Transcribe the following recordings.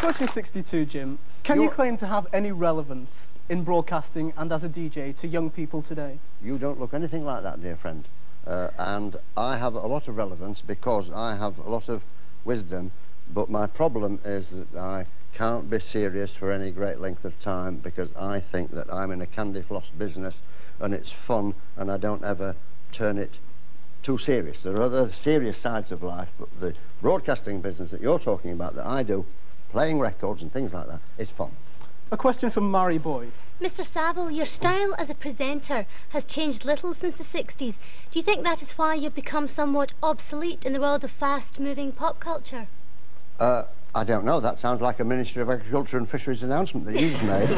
approaching 62, Jim. Can you claim to have any relevance in broadcasting and as a DJ to young people today? You don't look anything like that, dear friend. And I have a lot of relevance because I have a lot of wisdom, but my problem is that I can't be serious for any great length of time because I think that I'm in a candy floss business and it's fun and I don't ever turn it too serious. There are other serious sides of life, but the broadcasting business that you're talking about that I do, playing records and things like that, is fun. A question from Mary Boyd. Mr. Saville, your style as a presenter has changed little since the 60s. Do you think that is why you've become somewhat obsolete in the world of fast-moving pop culture? I don't know. That sounds like a Ministry of Agriculture and Fisheries announcement that you just made.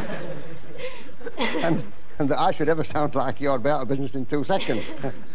and that I should ever sound like you'd be out of business in 2 seconds.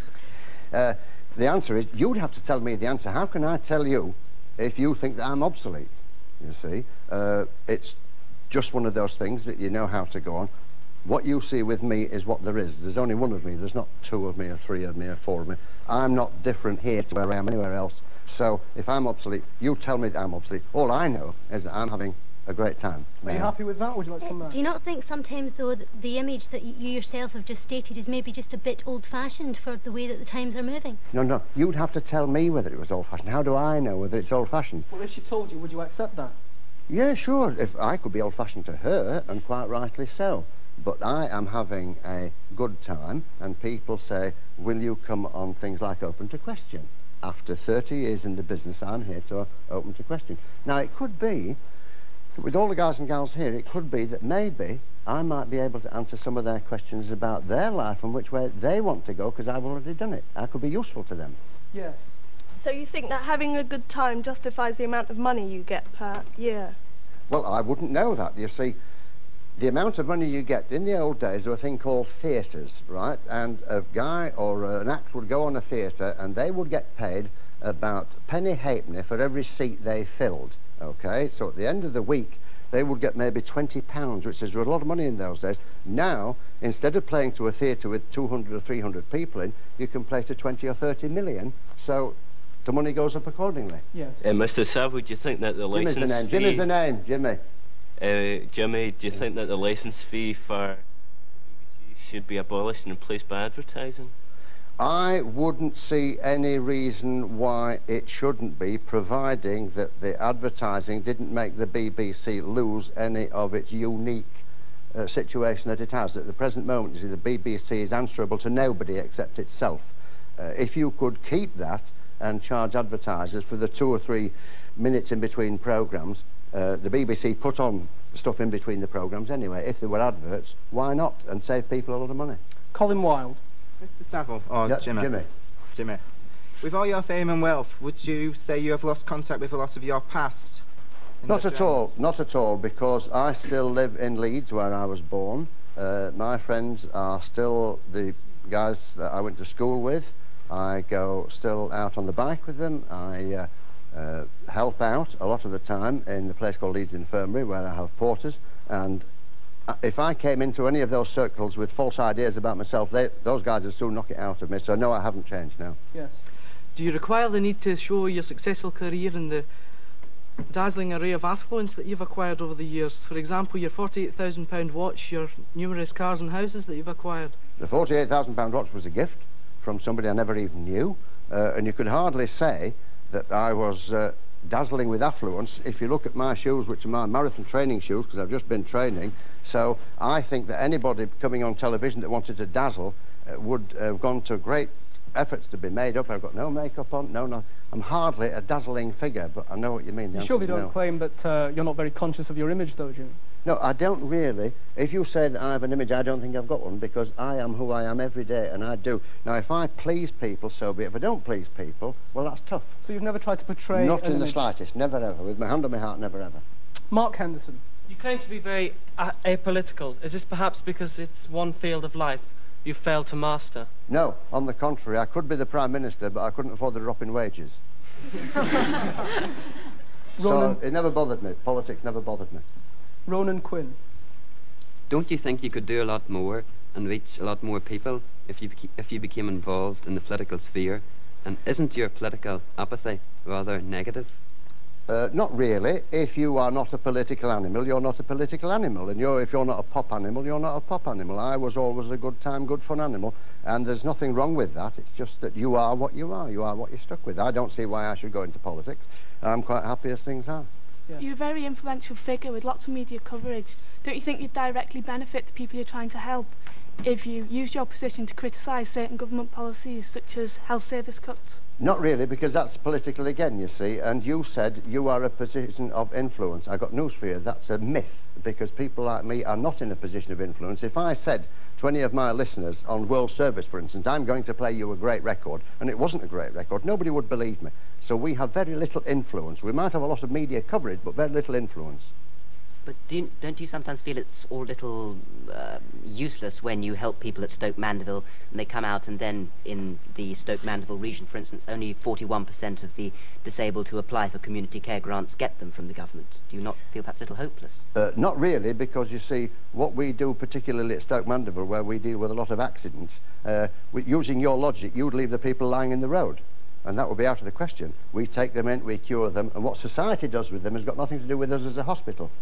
The answer is, you'd have to tell me the answer. How can I tell you if you think that I'm obsolete, you see? It's just one of those things that you know how to go on. What you see with me is what there is. There's only one of me. There's not 2 of me or 3 of me or 4 of me. I'm not different here to where I am anywhere else. So if I'm obsolete, you tell me that I'm obsolete. All I know is that I'm having a great time. Are you happy with that? Would you like to come back? Do you not think sometimes, though, that the image that you yourself have just stated is maybe just a bit old-fashioned for the way that the times are moving? No, you'd have to tell me whether it was old-fashioned. How do I know whether it's old-fashioned? Well, if she told you, would you accept that? Yeah, sure. If I could be old-fashioned to her, and quite rightly so. But I am having a good time, and people say, will you come on things like Open to Question? After 30 years in the business, I'm here to open to question. Now, it could be, with all the guys and gals here, it could be that maybe I might be able to answer some of their questions about their life and which way they want to go, because I've already done it. I could be useful to them. Yes. So you think that having a good time justifies the amount of money you get per year? Well, I wouldn't know that. You see, the amount of money you get, in the old days, there was a thing called theatres, right? And a guy or an act would go on a theatre and they would get paid about a penny halfpenny for every seat they filled, okay? So at the end of the week, they would get maybe £20, which is a lot of money in those days. Now, instead of playing to a theatre with 200 or 300 people in, you can play to 20 or 30 million, so the money goes up accordingly. Yes. Mr. Saville, do you think that the license fee... Jimmy's the name, Jimmy. Jimmy, do you think that the licence fee for BBC should be abolished and replaced by advertising? I wouldn't see any reason why it shouldn't be, providing that the advertising didn't make the BBC lose any of its unique situation that it has. At the present moment, you see, the BBC is answerable to nobody except itself. If you could keep that and charge advertisers for the 2 or 3 minutes in between programmes, the BBC put on stuff in between the programmes anyway. If there were adverts, why not? And save people a lot of money. Colin Wilde. Mr. Saville, or Yeah, Jimmy. With all your fame and wealth, would you say you have lost contact with a lot of your past? Not at all, because I still live in Leeds, where I was born. My friends are still the guys that I went to school with. I go still out on the bike with them. I help out a lot of the time in a place called Leeds Infirmary, where I have porters, and if I came into any of those circles with false ideas about myself, those guys would soon knock it out of me, so no, I haven't changed now. Yes. Do you require the need to show your successful career in the dazzling array of affluence that you've acquired over the years? For example, your £48,000 watch, your numerous cars and houses that you've acquired. The £48,000 watch was a gift from somebody I never even knew, and you could hardly say that I was dazzling with affluence if you look at my shoes, which are my marathon training shoes, because I've just been training. So I think that anybody coming on television that wanted to dazzle would have gone to great efforts to be made up. I've got no makeup on, no. I'm hardly a dazzling figure, but I know what you mean. You surely don't claim that you're not very conscious of your image, though, Jimmy? No, I don't really. If you say that I have an image, I don't think I've got one, because I am who I am every day, and I do. Now, if I please people, so be it. If I don't please people, well, that's tough. So you've never tried to portray Not in the slightest, never ever. With my hand on my heart, never ever. Mark Henderson. You claim to be very apolitical. Is this perhaps because it's one field of life you failed to master? No, on the contrary. I could be the Prime Minister, but I couldn't afford the drop in wages. So it never bothered me. Politics never bothered me. Ronan Quinn. Don't you think you could do a lot more and reach a lot more people if you became involved in the political sphere? And isn't your political apathy rather negative? Not really. If you are not a political animal, you're not a political animal. And if you're not a pop animal, you're not a pop animal. I was always a good time, good fun animal. And there's nothing wrong with that. It's just that you are what you are. You are what you're stuck with. I don't see why I should go into politics. I'm quite happy as things are. Yeah. You're a very influential figure with lots of media coverage. Don't you think you'd directly benefit the people you're trying to help if you used your position to criticise certain government policies, such as health service cuts? Not really, because that's political again, you see, and you said you are a position of influence. I got news for you, that's a myth, because people like me are not in a position of influence. If I said to any of my listeners on World Service, for instance, I'm going to play you a great record, and it wasn't a great record, nobody would believe me. So we have very little influence. We might have a lot of media coverage, but very little influence. But don't you sometimes feel it's all a little useless when you help people at Stoke Mandeville and they come out and then in the Stoke Mandeville region, for instance, only 41% of the disabled who apply for community care grants get them from the government? Do you not feel perhaps a little hopeless? Not really, because you see, what we do particularly at Stoke Mandeville, where we deal with a lot of accidents, using your logic, you'd leave the people lying in the road. And that would be out of the question. We take them in, we cure them, and what society does with them has got nothing to do with us as a hospital.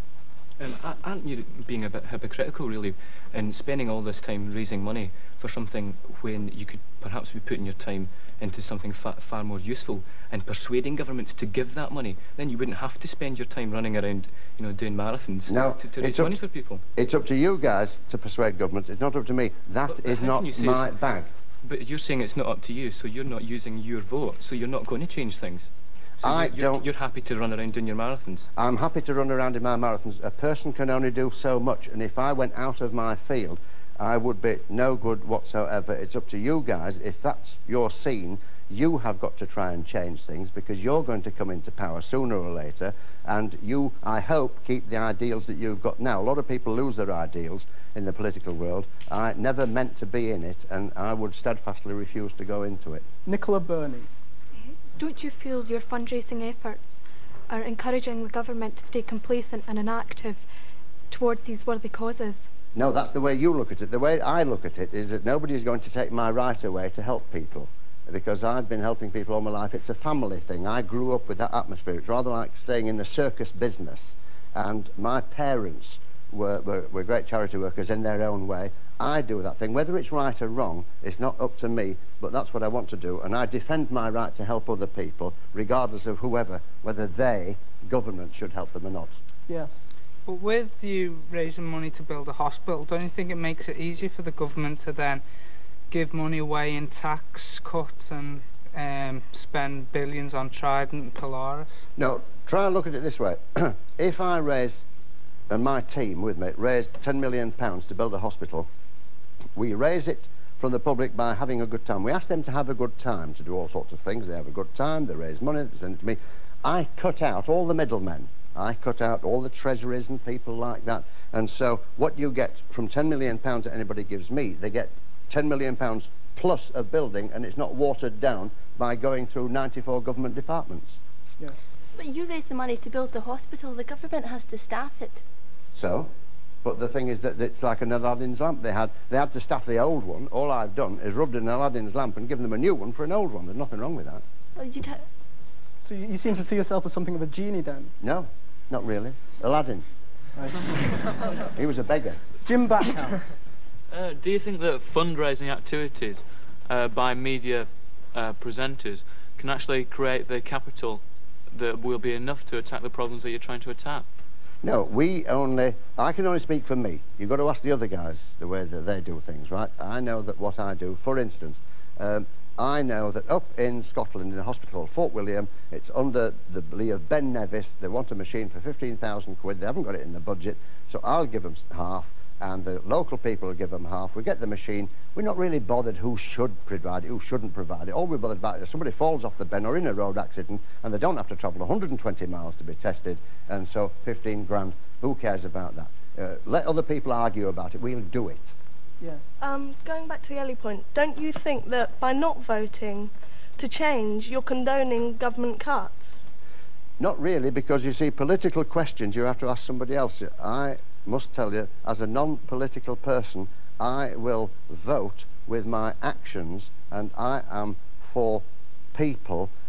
Aren't you being a bit hypocritical, really, in spending all this time raising money for something when you could perhaps be putting your time into something far more useful and persuading governments to give that money? Then you wouldn't have to spend your time running around, you know, doing marathons to raise money for people. It's up to you guys to persuade governments. It's not up to me. That is not my bag. But you're saying it's not up to you, so you're not using your vote, so you're not going to change things. So you're happy to run around doing your marathons? I'm happy to run around in my marathons. A person can only do so much, and if I went out of my field, I would be no good whatsoever. It's up to you guys. If that's your scene, you have got to try and change things, because you're going to come into power sooner or later, and you, I hope, keep the ideals that you've got now. A lot of people lose their ideals in the political world. I never meant to be in it, and I would steadfastly refuse to go into it. Nicola Burney. Don't you feel your fundraising efforts are encouraging the government to stay complacent and inactive towards these worthy causes? No, that's the way you look at it. The way I look at it is that nobody is going to take my right away to help people, because I've been helping people all my life. It's a family thing. I grew up with that atmosphere. It's rather like staying in the circus business, and my parents were great charity workers in their own way. I do that thing. Whether it's right or wrong, it's not up to me, but that's what I want to do, and I defend my right to help other people, regardless of whoever, whether they, government, should help them or not. Yes. But with you raising money to build a hospital, don't you think it makes it easier for the government to then give money away in tax cuts and spend billions on Trident and Polaris? No, try and look at it this way. If I raise, and my team with me, raised £10 million to build a hospital, we raise it from the public by having a good time. We ask them to have a good time, to do all sorts of things. They have a good time, they raise money, they send it to me. I cut out all the middlemen. I cut out all the treasuries and people like that. And so what you get from £10 million that anybody gives me, they get £10 million plus a building, and it's not watered down by going through 94 government departments. Yes. But you raise the money to build the hospital. The government has to staff it. So? But the thing is that it's like an Aladdin's lamp. They had to staff the old one. All I've done is rubbed in an Aladdin's lamp and given them a new one for an old one. There's nothing wrong with that. Well, so you seem to see yourself as something of a genie then? No, not really. Aladdin. He was a beggar. Jim Backhouse. Do you think that fundraising activities by media presenters can actually create the capital that will be enough to attack the problems that you're trying to attack? No, I can only speak for me. You've got to ask the other guys the way that they do things, right? I know that what I do, for instance, I know that up in Scotland, in a hospital called Fort William, it's under the lee of Ben Nevis. They want a machine for 15,000 quid. They haven't got it in the budget, so I'll give them half, and the local people will give them half. We get the machine. We're not really bothered who should provide it, who shouldn't provide it. All we're bothered about is if somebody falls off the Ben or in a road accident and they don't have to travel 120 miles to be tested, and so 15 grand, who cares about that? Let other people argue about it. We'll do it. Yes. Going back to the early point, don't you think that by not voting to change, you're condoning government cuts? Not really, because you see, political questions you have to ask somebody else. I must tell you, as a non-political person, I will vote with my actions, and I am for people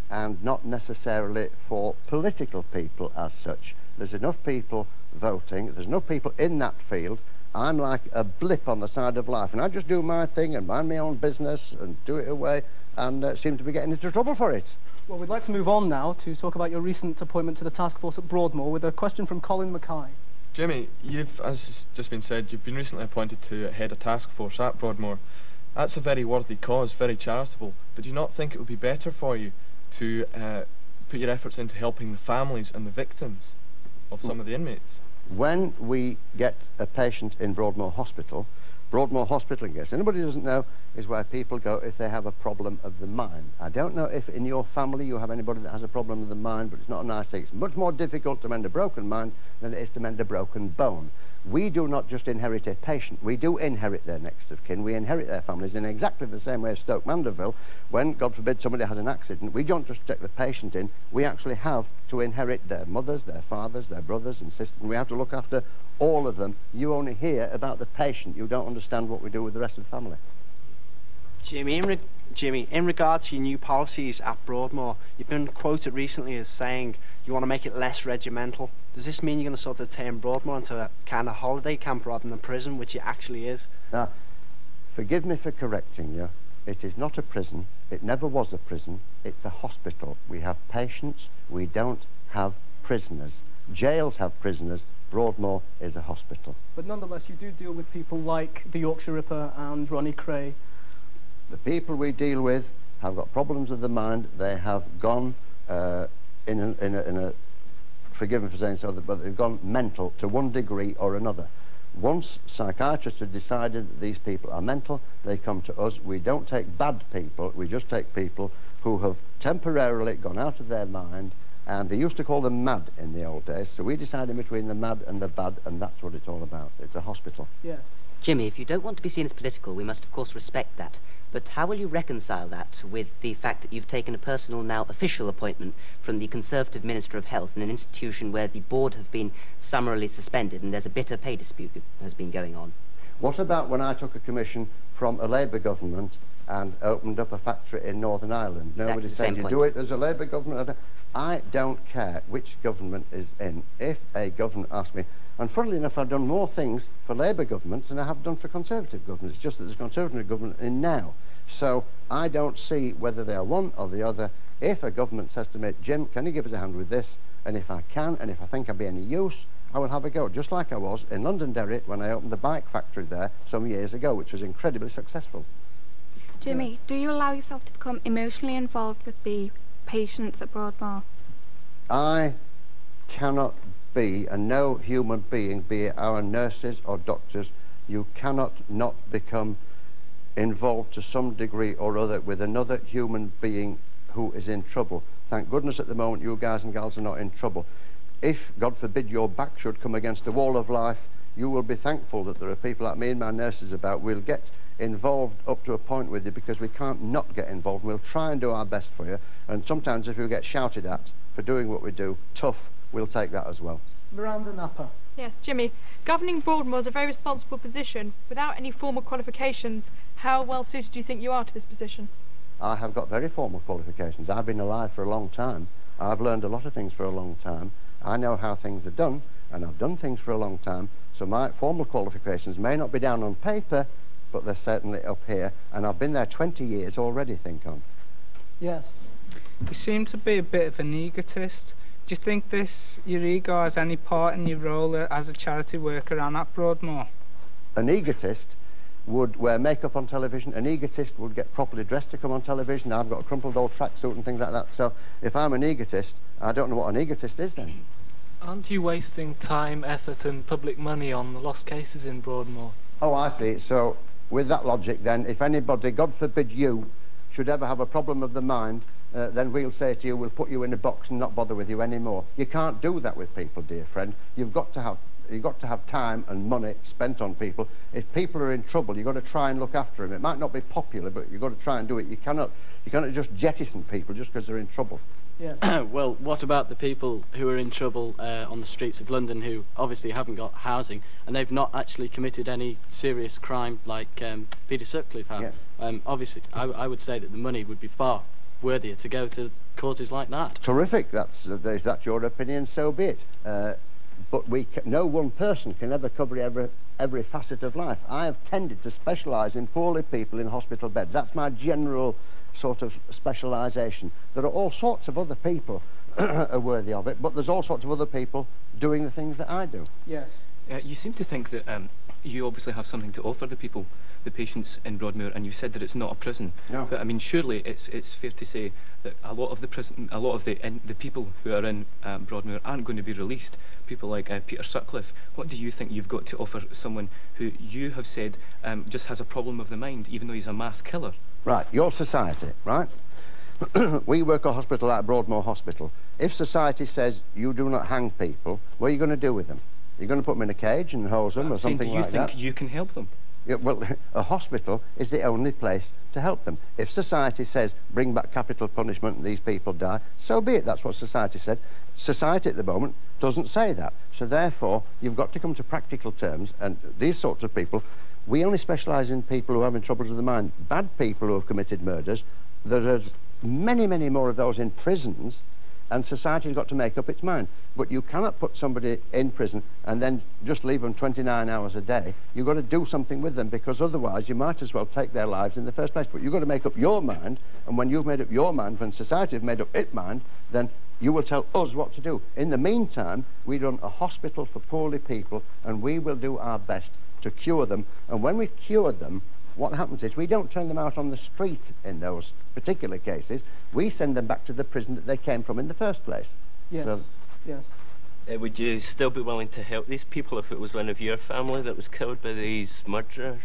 and not necessarily for political people as such. There's enough people voting, there's enough people in that field. I'm like a blip on the side of life, and I just do my thing and mind my own business and do it away, and seem to be getting into trouble for it. Well, we'd like to move on now to talk about your recent appointment to the task force at Broadmoor with a question from Colin Mackay. Jimmy, you've, as has just been said, you've been recently appointed to head a task force at Broadmoor. That's a very worthy cause, very charitable, but do you not think it would be better for you to put your efforts into helping the families and the victims of some of the inmates? When we get a patient in Broadmoor Hospital, in case anybody doesn't know, is where people go if they have a problem of the mind. I don't know if in your family you have anybody that has a problem of the mind, but it's not a nice thing. It's much more difficult to mend a broken mind than it is to mend a broken bone. We do not just inherit a patient, we do inherit their next of kin, we inherit their families in exactly the same way as Stoke Mandeville. When, God forbid, somebody has an accident, we don't just take the patient in, we actually have to inherit their mothers, their fathers, their brothers and sisters, and we have to look after all of them. You only hear about the patient, you don't understand what we do with the rest of the family. Jimmy, in regard to your new policies at Broadmoor, you've been quoted recently as saying you want to make it less regimental. Does this mean you're going to sort of turn Broadmoor into a kind of holiday camp rather than a prison, which it actually is? Now, forgive me for correcting you. It is not a prison. It never was a prison. It's a hospital. We have patients. We don't have prisoners. Jails have prisoners. Broadmoor is a hospital. But nonetheless, you do deal with people like the Yorkshire Ripper and Ronnie Kray. The people we deal with have got problems of the mind. They have gone forgive me for saying so, but they've gone mental to one degree or another. Once psychiatrists have decided that these people are mental, they come to us. We don't take bad people, we just take people who have temporarily gone out of their mind, and they used to call them mad in the old days, so we decided between the mad and the bad, and that's what it's all about. It's a hospital. Yes. Jimmy, if you don't want to be seen as political, we must of course respect that. But how will you reconcile that with the fact that you've taken a personal, now official appointment from the Conservative Minister of Health in an institution where the board have been summarily suspended and there's a bitter pay dispute that has been going on? What about when I took a commission from a Labour government and opened up a factory in Northern Ireland? Nobody said you do it as a Labour government. I don't care which government is in. If a government asks me, and funnily enough, I've done more things for Labour governments than I have done for Conservative governments. It's just that there's a Conservative government in now. So I don't see whether they are one or the other. If a government says to me, Jim, can you give us a hand with this? And if I can, and if I think I'll be any use, I will have a go, just like I was in Londonderry when I opened the bike factory there some years ago, which was incredibly successful. Jimmy, do you allow yourself to become emotionally involved with the patients at Broadmoor? I cannot be, and no human being, be it our nurses or doctors, you cannot not become involved to some degree or other with another human being who is in trouble. Thank goodness at the moment you guys and gals are not in trouble. If, God forbid, your back should come against the wall of life, you will be thankful that there are people like me and my nurses about. We'll get involved up to a point with you because we can't not get involved. We'll try and do our best for you, and sometimes if you get shouted at for doing what we do, tough, we'll take that as well. Miranda Napper. Yes, Jimmy, governing Broadmoor is a very responsible position. Without any formal qualifications, how well suited do you think you are to this position? I have got very formal qualifications. I've been alive for a long time. I've learned a lot of things for a long time. I know how things are done, and I've done things for a long time, so my formal qualifications may not be down on paper, but they're certainly up here, and I've been there 20 years already, think on. Yes. You seem to be a bit of an egotist. Do you think your ego has any part in your role as a charity worker and at Broadmoor? An egotist would wear makeup on television. An egotist would get properly dressed to come on television. I've got a crumpled old tracksuit and things like that. So if I'm an egotist, I don't know what an egotist is then. Aren't you wasting time, effort and public money on the lost cases in Broadmoor? Oh, I see. So with that logic then, if anybody, God forbid you, should ever have a problem of the mind, then we'll say to you, we'll put you in a box and not bother with you anymore. You can't do that with people, dear friend. You've got to have time and money spent on people. If people are in trouble, you've got to try and look after them. It might not be popular, but you've got to try and do it. You cannot just jettison people just because they're in trouble. Yes. Well, what about the people who are in trouble on the streets of London who obviously haven't got housing and they've not actually committed any serious crime like Peter Sutcliffe had? Yeah. Obviously, I would say that the money would be far worthier to go to causes like that. Terrific. If that's your opinion, so be it. But no one person can ever cover every facet of life. I have tended to specialise in poorly people in hospital beds. That's my general sort of specialisation. There are all sorts of other people are worthy of it, but there's all sorts of other people doing the things that I do. Yes. You seem to think that you obviously have something to offer the people, the patients in Broadmoor, and you said that it's not a prison. No. But I mean, surely it's fair to say that a lot of the people who are in Broadmoor aren't going to be released. People like Peter Sutcliffe. What do you think you've got to offer someone who you have said just has a problem of the mind, even though he's a mass killer? Right, your society, right? We work a hospital like Broadmoor Hospital. If society says you do not hang people, what are you going to do with them? You're going to put them in a cage and hose them or something like that? Do you think you can help them? Yeah, well, a hospital is the only place to help them. If society says bring back capital punishment and these people die, so be it. That's what society said. Society at the moment doesn't say that. So therefore, you've got to come to practical terms, and these sorts of people, we only specialise in people who are having troubles with the mind. Bad people who have committed murders, there are many, many more of those in prisons, and society's got to make up its mind. But you cannot put somebody in prison and then just leave them 29 hours a day. You've got to do something with them, because otherwise you might as well take their lives in the first place. But you've got to make up your mind, and when you've made up your mind, when society has made up its mind, then you will tell us what to do. In the meantime, we run a hospital for poorly people, and we will do our best to cure them. And when we've cured them, what happens is we don't turn them out on the street in those particular cases. We send them back to the prison that they came from in the first place. Yes, so, yes. Would you still be willing to help these people if it was one of your family that was killed by these murderers?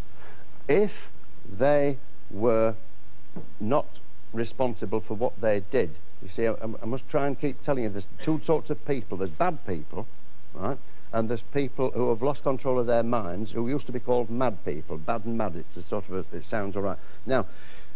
If they were not responsible for what they did, you see, I must try and keep telling you, there's two sorts of people. There's bad people, right? And there's people who have lost control of their minds, who used to be called mad people. Bad and mad, it's a sort of it sounds all right. Now,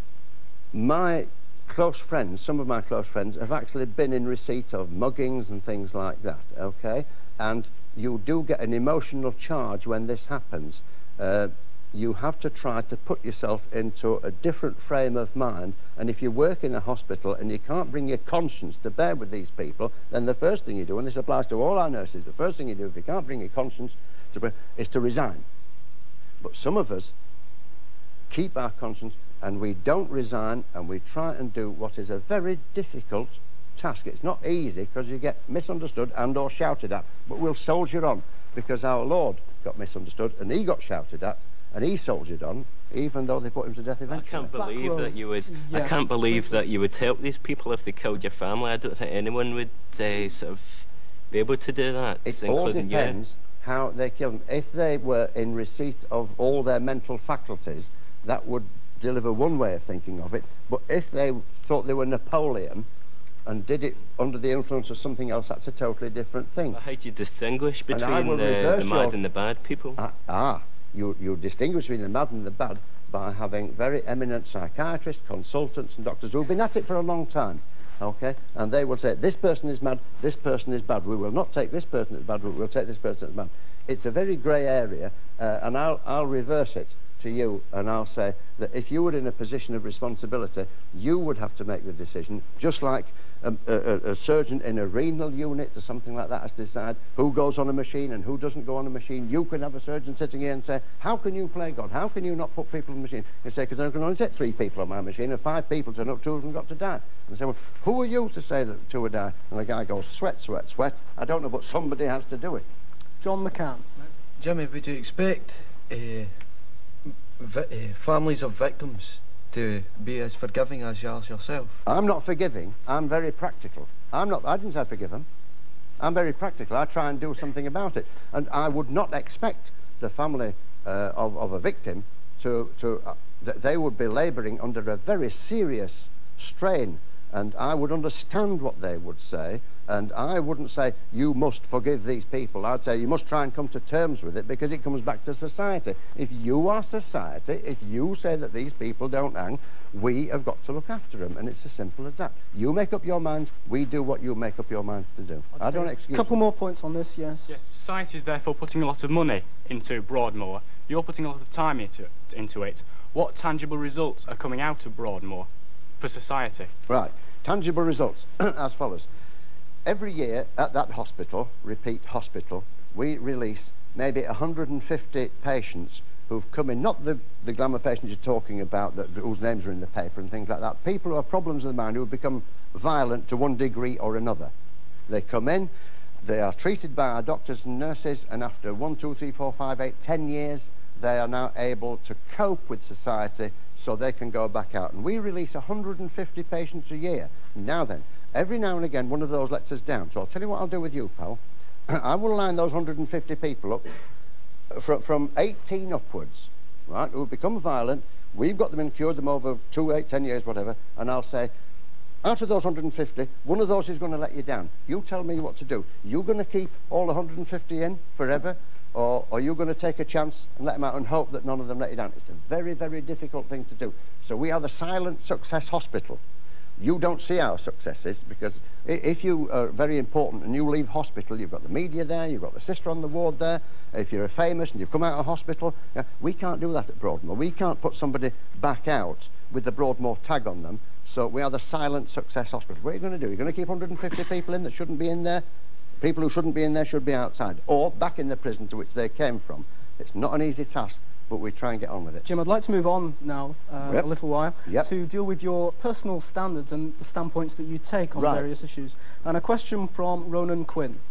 my close friends, some of my close friends, have actually been in receipt of muggings and things like that, okay? And you do get an emotional charge when this happens. You have to try to put yourself into a different frame of mind, and if you work in a hospital and you can't bring your conscience to bear with these people, then the first thing you do, and this applies to all our nurses, the first thing you do if you can't bring your conscience to bear is to resign. But some of us keep our conscience and we don't resign, and we try and do what is a very difficult task. It's not easy because you get misunderstood and or shouted at, but we'll soldier on, because our Lord got misunderstood and he got shouted at, and he soldiered on, even though they put him to death eventually. I can't believe that you would. Yeah. I can't believe that you would help these people if they killed your family. I don't think anyone would sort of be able to do that. It all depends how they kill them. If they were in receipt of all their mental faculties, that would deliver one way of thinking of it. But if they thought they were Napoleon and did it under the influence of something else, that's a totally different thing. Well, how do you distinguish between the mad and the bad people? You distinguish between the mad and the bad by having very eminent psychiatrists, consultants and doctors who've been at it for a long time, okay? And they will say, this person is mad, this person is bad. We will not take this person as bad, we'll take this person as bad. It's a very grey area, and I'll reverse it to you, and I'll say that if you were in a position of responsibility, you would have to make the decision, just like a surgeon in a renal unit or something like that has to decide who goes on a machine and who doesn't go on a machine. You can have a surgeon sitting here and say, how can you play God? How can you not put people on the machine? And say, because I can only take 3 people on my machine, and 5 people turn up, 2 of them got to die. And they say, well, who are you to say that 2 would die? And the guy goes, sweat, sweat, sweat. I don't know, but somebody has to do it. John McCann. Jimmy, would you expect families of victims to be as forgiving as yourself? I'm not forgiving. I'm very practical. I didn't say forgive them. I'm very practical. I try and do something about it. And I would not expect the family of a victim that they would be labouring under a very serious strain. And I would understand what they would say, and I wouldn't say, you must forgive these people. I'd say, you must try and come to terms with it, because it comes back to society. If you are society, if you say that these people don't hang, we have got to look after them, and it's as simple as that. You make up your mind, we do what you make up your mind to do. I don't excuse a couple more points on this, yes. Yes, society is therefore putting a lot of money into Broadmoor. You're putting a lot of time into it. What tangible results are coming out of Broadmoor? for society? Right. Tangible results as follows. Every year at that hospital, repeat hospital, we release maybe 150 patients who've come in, not the glamour patients you're talking about whose names are in the paper and things like that, people who have problems of the mind who have become violent to one degree or another. They come in, they are treated by our doctors and nurses, and after 1, 2, 3, 4, 5, 8, 10 years, they are now able to cope with society so they can go back out. And we release 150 patients a year. Now then, every now and again, one of those lets us down. So I'll tell you what I'll do with you, pal. I will line those 150 people up from 18 upwards, right, who have become violent. We've got them and cured them over 2, 8, 10 years, whatever, and I'll say, out of those 150, one of those is going to let you down. You tell me what to do. You going to keep all 150 in forever, or are you going to take a chance and let them out and hope that none of them let you down? It's a very, very difficult thing to do. So we are the silent success hospital. You don't see our successes, because if you are very important and you leave hospital, you've got the media there, you've got the sister on the ward there. If you're famous and you've come out of hospital, we can't do that at Broadmoor. We can't put somebody back out with the Broadmoor tag on them. So we are the silent success hospital. What are you going to do? You're going to keep 150 people in that shouldn't be in there? People who shouldn't be in there should be outside, or back in the prison to which they came from. It's not an easy task, but we try and get on with it. Jim, I'd like to move on now a little while to deal with your personal standards and the standpoints that you take on various issues. And a question from Ronan Quinn.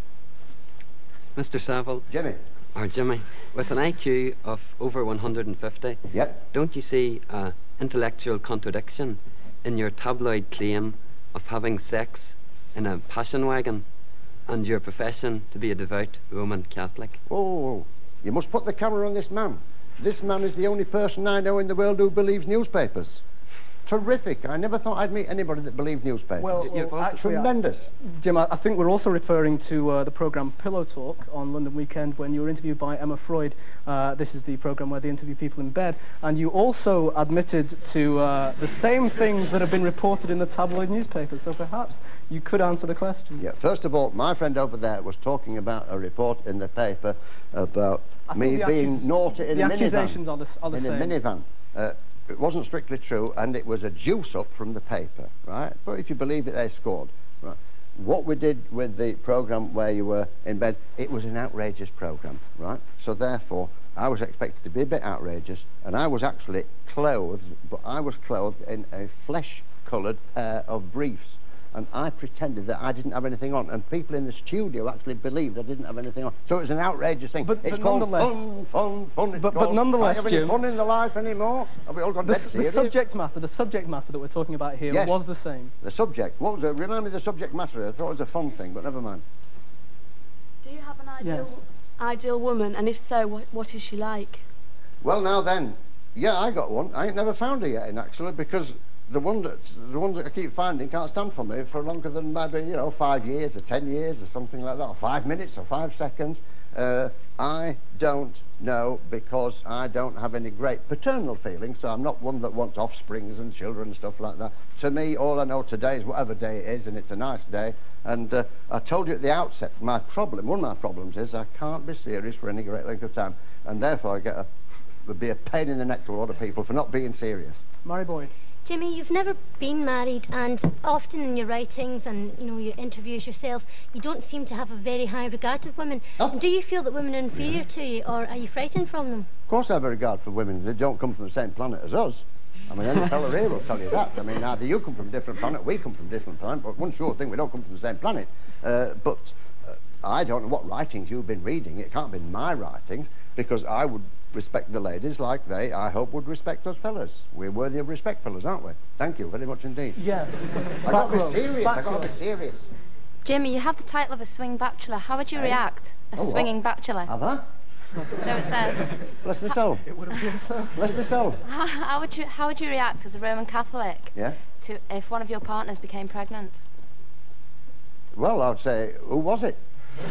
Mr. Saville. Jimmy. Or Jimmy, with an IQ of over 150, don't you see an intellectual contradiction in your tabloid claim of having sex in a passion wagon and your profession to be a devout Roman Catholic? Oh, you must put the camera on this man. This man is the only person I know in the world who believes newspapers. Terrific. I never thought I'd meet anybody that believed newspapers. Well, actually, tremendous. Jim, I think we're also referring to the programme Pillow Talk on London Weekend, when you were interviewed by Emma Freud. This is the programme where they interview people in bed. And you also admitted to the same things that have been reported in the tabloid newspapers. So perhaps you could answer the question. Yeah, first of all, my friend over there was talking about a report in the paper about me being naughty in a minivan. The accusations are the same. In a minivan. It wasn't strictly true, and it was a juice-up from the paper, right? But if you believe it, they scored, right? What we did with the programme where you were in bed, it was an outrageous programme, right? So therefore, I was expected to be a bit outrageous, and I was actually clothed, but I was clothed in a flesh-coloured pair of briefs, and I pretended that I didn't have anything on, and people in the studio actually believed I didn't have anything on. So it was an outrageous thing. It's called fun. But nonetheless, Jim, have any fun in the life anymore? Have we all got dead serious? The subject matter that we're talking about here was the same. The subject. What was it? Remind me the subject matter. I thought it was a fun thing, but never mind. Do you have an ideal woman, and if so, what is she like? Well, now then, yeah, I got one. I ain't never found her yet, actually, because the ones that I keep finding can't stand for me for longer than maybe, 5 years or 10 years or something like that, or 5 minutes or 5 seconds. I don't know, because I don't have any great paternal feelings, so I'm not one that wants offsprings and children and stuff like that. To me, all I know today is whatever day it is, and it's a nice day. And I told you at the outset, one of my problems is I can't be serious for any great length of time, and therefore I would be a pain in the neck to a lot of people for not being serious. Mary Boyd. Jimmy, you've never been married, and often in your writings and your interviews yourself, you don't seem to have a very high regard of women. Do you feel that women are inferior to you, or are you frightened from them? Of course I have a regard for women. They don't come from the same planet as us. I mean, any fella here will tell you that. I mean, either you come from a different planet, we come from a different planet, but one sure thing, we don't come from the same planet. But I don't know what writings you've been reading. It can't be my writings, because I would respect the ladies like they, I hope, would respect us fellas. We're worthy of respect, fellas, aren't we? Thank you very much indeed. Yes. I've got to be serious. I've got to be serious. Jimmy, you have the title of a swing bachelor. How would you react? A swinging bachelor. Have I? So it says. Bless me soul. It would appear so. Bless me soul. How would you react as a Roman Catholic? Yeah. To if one of your partners became pregnant? Well, I'd say, who was it?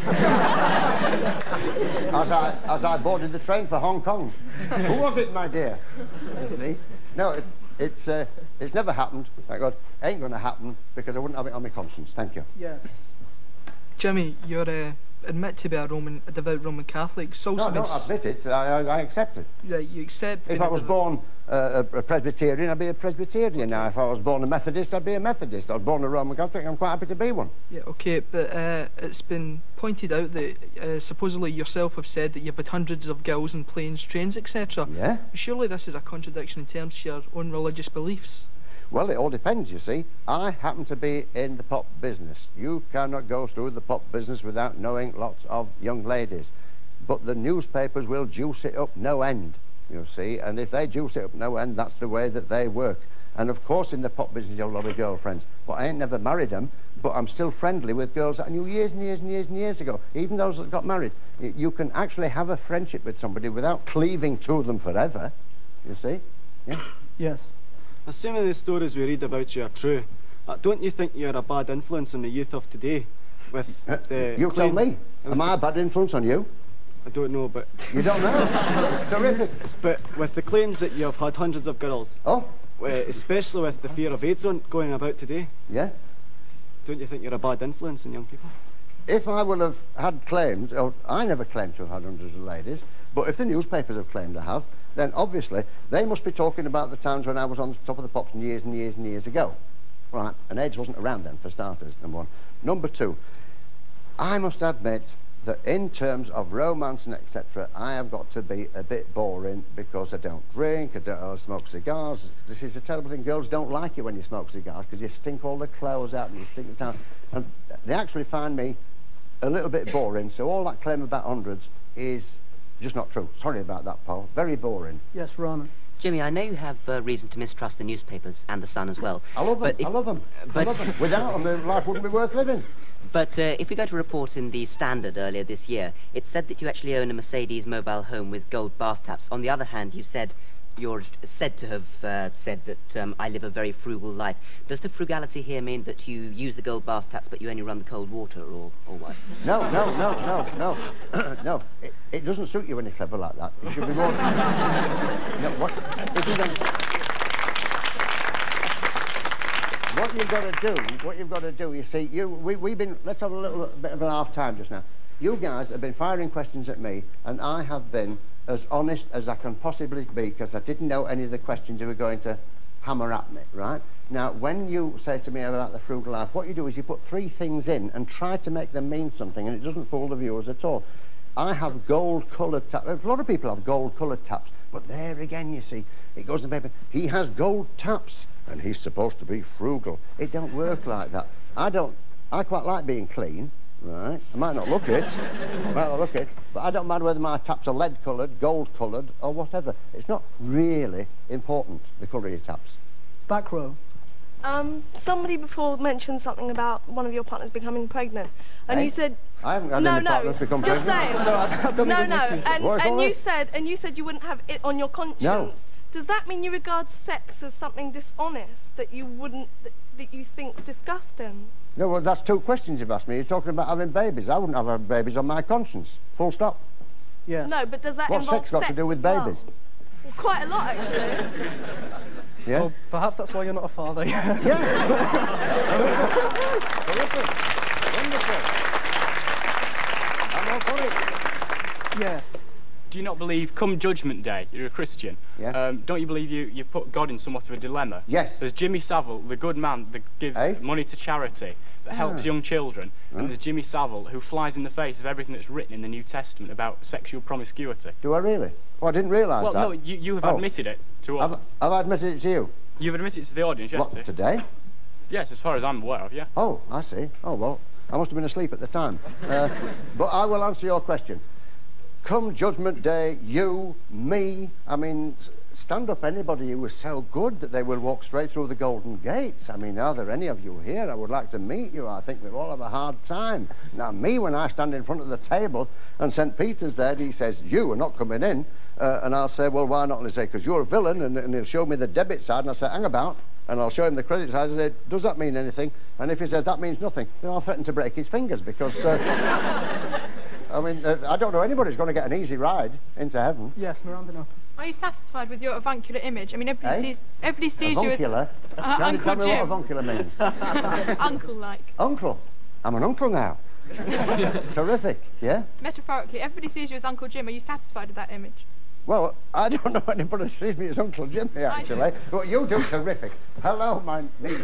as I boarded the train for Hong Kong. Who was it, my dear? You see? No, it's never happened. Thank God. Ain't going to happen, because I wouldn't have it on my conscience. Thank you. Yes. Jimmy, your admit to be a devout Roman Catholic. So no, I don't admit it. I accept it. Right, you accept. If I was born a Presbyterian, I'd be a Presbyterian. Now, if I was born a Methodist, I'd be a Methodist. I was born a Roman Catholic, I'm quite happy to be one. Yeah, okay, but it's been pointed out that supposedly yourself have said that you've had hundreds of girls in planes, trains, etc. Yeah. Surely this is a contradiction in terms of your own religious beliefs. Well, it all depends, you see. I happen to be in the pop business. You cannot go through the pop business without knowing lots of young ladies. But the newspapers will juice it up no end, you see. And if they juice it up no end, that's the way that they work. And of course, in the pop business, you have a lot of girlfriends. But I ain't never married them, but I'm still friendly with girls that I knew years and years and years and years ago. Even those that got married. You can actually have a friendship with somebody without cleaving to them forever, you see. Yeah? Yes. Assuming the stories we read about you are true, don't you think you're a bad influence on the youth of today? With the you tell me. Am I a bad influence on you? I don't know, but... You don't know? Terrific. But with the claims that you have had hundreds of girls... Oh? Especially with the fear of AIDS going about today... Yeah? Don't you think you're a bad influence on young people? If I would have had claims... I never claimed to have had hundreds of ladies, but if the newspapers have claimed I have, then obviously they must be talking about the times when I was on the top of the pops years and years and years ago. Right, and AIDS wasn't around then, for starters, number one. Number two, I must admit that in terms of romance and etc., I have got to be a bit boring because I don't drink, I don't smoke cigars. This is a terrible thing. Girls don't like you when you smoke cigars because you stink all the clothes out and you stink the town. And they actually find me a little bit boring, so all that claim about hundreds is just not true. Sorry about that, Paul. Very boring. Yes, Rana. Jimmy, I know you have reason to mistrust the newspapers and the Sun as well. I love them. I love them. I love them. Without them, life wouldn't be worth living. But if we go to a report in the Standard earlier this year, it said that you actually own a Mercedes mobile home with gold bath taps. On the other hand, you're said to have said that I live a very frugal life. Does the frugality here mean that you use the gold bath taps but you only run the cold water, or what? No. No. It doesn't suit you when you're clever like that. You should be more... No, what you've got to do, you see, we've been... Let's have a little bit of an half time just now. You guys have been firing questions at me, and I have been as honest as I can possibly be, because I didn't know any of the questions you were going to hammer at me, right? Now, when you say to me about the frugal life, what you do is you put three things in and try to make them mean something, and it doesn't fool the viewers at all. I have gold-coloured taps. A lot of people have gold-coloured taps, but there again, you see, it goes in the paper. He has gold taps, and he's supposed to be frugal. It don't work like that. I quite like being clean. Right, I might not look it, but I don't mind whether my taps are lead-coloured, gold-coloured, or whatever. It's not really important, the colour of your taps. Back row. Somebody before mentioned something about one of your partners becoming pregnant, and you said... I haven't had any partners become pregnant. Just saying. No, I don't and you said you wouldn't have it on your conscience. No. Does that mean you regard sex as something dishonest that you wouldn't, that you think's disgusting? No, well, that's two questions you've asked me. You're talking about having babies. I wouldn't have babies on my conscience. Full stop. Yes. No, but does that involve sex? What's sex got to do with babies? Well, quite a lot, actually. Yeah? Well, perhaps that's why you're not a father. Yeah. Wonderful. I'm all for it. Yes. Do you not believe, come Judgment Day, you're a Christian, don't you believe you put God in somewhat of a dilemma? Yes. There's Jimmy Savile, the good man that gives money to charity, that helps young children, and there's Jimmy Savile, who flies in the face of everything that's written in the New Testament about sexual promiscuity. Do I really? Oh, I didn't realise that. Well, no, you have admitted it to all. Have I admitted it to you? You've admitted it to the audience, yes. What, today? Yes, as far as I'm aware of, yeah. Oh, I see. Oh, well, I must have been asleep at the time. But I will answer your question. Come Judgment Day, you, me, I mean, stand up anybody who is so good that they will walk straight through the golden gates. I mean, are there any of you here? I would like to meet you. I think we'll all have a hard time. Now, me, when I stand in front of the table and St. Peter's there, he says, you are not coming in. And I'll say, well, why not? And he'll say, because you're a villain. And he'll show me the debit side. And I'll say, hang about. And I'll show him the credit side and say, does that mean anything? And if he says, that means nothing, then I'll threaten to break his fingers because... I mean, I don't know anybody who's going to get an easy ride into heaven. Yes, Miranda, no. Are you satisfied with your avuncular image? I mean, everybody sees you as... Avuncular? Uncle Tell me Jim. what avuncular means. Uncle-like. Uncle? I'm an uncle now. Terrific, yeah? Metaphorically, everybody sees you as Uncle Jim. Are you satisfied with that image? Well, I don't know anybody that sees me as Uncle Jimmy, actually. But you do terrific. Hello, my niece.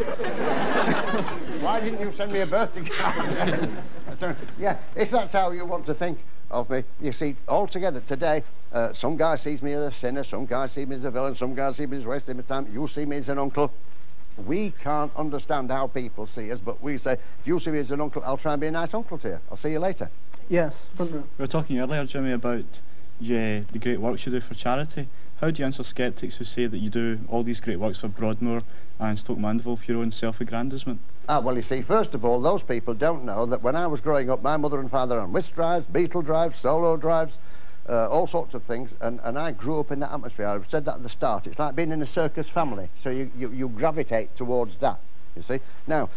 Why didn't you send me a birthday card? Yeah, if that's how you want to think of me, you see, altogether today, some guy sees me as a sinner, some guy sees me as a villain, some guy sees me as wasting my time, you see me as an uncle. We can't understand how people see us, but we say, if you see me as an uncle, I'll try and be a nice uncle to you. I'll see you later. Yes, front row. We were talking earlier, Jimmy, about the great works you do for charity. How do you answer sceptics who say that you do all these great works for Broadmoor and Stoke Mandeville for your own self-aggrandisement? Well, you see, first of all, those people don't know that when I was growing up, my mother and father on whist drives, beetle drives, solo drives, all sorts of things, and I grew up in that atmosphere. I said that at the start. It's like being in a circus family, so you gravitate towards that, you see. Now,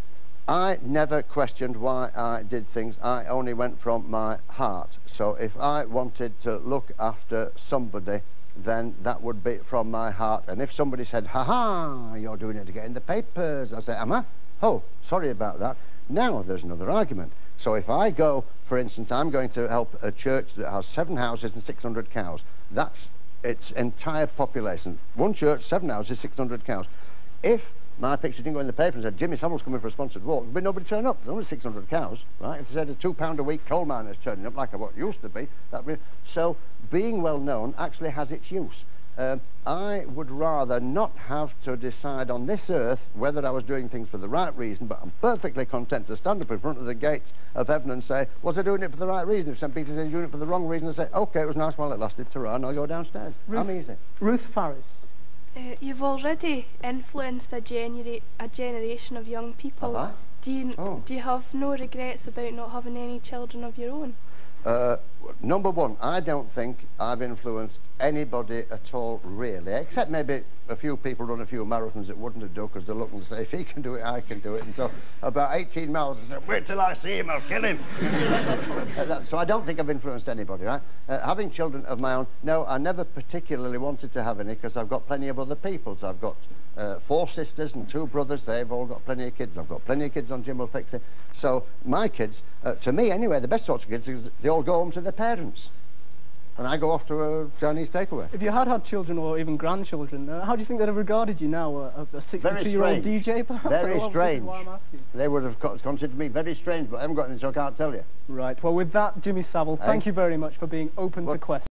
I never questioned why I did things. I only went from my heart. So if I wanted to look after somebody, then that would be from my heart. And if somebody said, ha-ha, you're doing it to get in the papers, I say, am I? Oh, sorry about that. Now there's another argument. So if I go, for instance, I'm going to help a church that has 7 houses and 600 cows. That's its entire population. One church, 7 houses, 600 cows. If my picture didn't go in the paper and said, Jimmy Savile's coming for a sponsored walk, there'd be nobody turn up. There's only 600 cows, right? If they said a £2 a week coal miner's turning up, like what used to be, that'd be... So being well known actually has its use. I would rather not have to decide on this earth whether I was doing things for the right reason, but I'm perfectly content to stand up in front of the gates of heaven and say, was I doing it for the right reason? If St. Peter says you're doing it for the wrong reason, I say, OK, it was nice while it lasted, ta-ra, and I'll go downstairs. I'm easy. Ruth Farris. You've already influenced a generation of young people. Have I? Do you have no regrets about not having any children of your own? Number one, I don't think I've influenced anybody at all, really, except maybe a few people run a few marathons that wouldn't have done because they're looking to say, if he can do it, I can do it. And so about 18 miles, I said, wait till I see him, I'll kill him. So I don't think I've influenced anybody, right? Having children of my own, no, I never particularly wanted to have any because I've got plenty of other people's. I've got 4 sisters and 2 brothers. They've all got plenty of kids. I've got plenty of kids on Jim Will Fix It. So my kids, to me anyway, the best sorts of kids is they all go home to their parents. And I go off to a Chinese takeaway. If you had children or even grandchildren, how do you think they'd have regarded you now, a 62-year-old DJ perhaps? Very strange. This is why I'm asking. They would have considered me very strange, but I haven't got any, so I can't tell you. Right. Well, with that, Jimmy Savile, thank you very much for being open to questions.